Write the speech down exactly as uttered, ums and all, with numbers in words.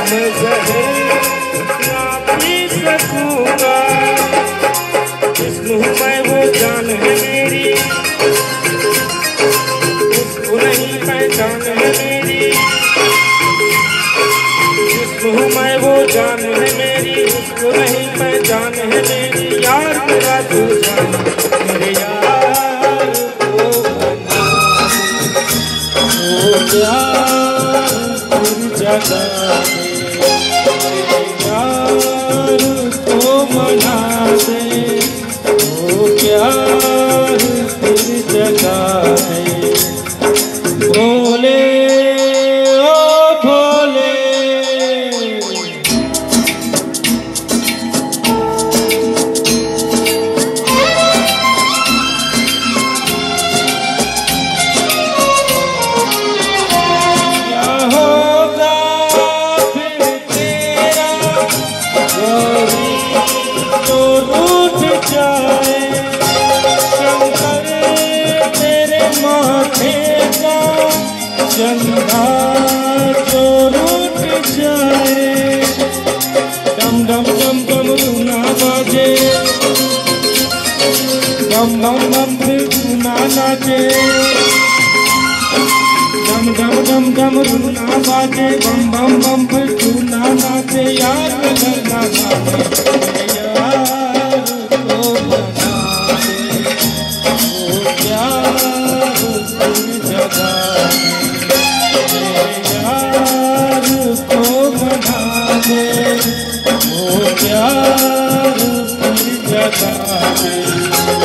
मैं जहर ना पी सकूंगा। जिस्म हूँ मैं वो जान है मेरी, उसको नहीं पहचान है मेरी। जिस्म हूँ मैं वो जान है मेरी, उसको नहीं पहचान है मेरी। यार मेरा तू जान मेरे यार को बना, ओ प्यार तेरी जगह यार को मना दे, ओ प्यार तेरी जगह है। भोले ओ भोले क्या होगा फिर तेरा, गौरी तो रूठ जाए। शंकर तेरे माथे का चंदा जो रूठ जाए। डम डम डम डम रूना बाजे, डम डम डम फिर रूना नाचे। डम डम डम डम रूना बाजे, बम बम बम फिर रूना नाचे। यार लगना नाचे यार को बना दे, ओ प्यार तेरी जगह यार को बना दे, ओ प्यार तेरी जगह।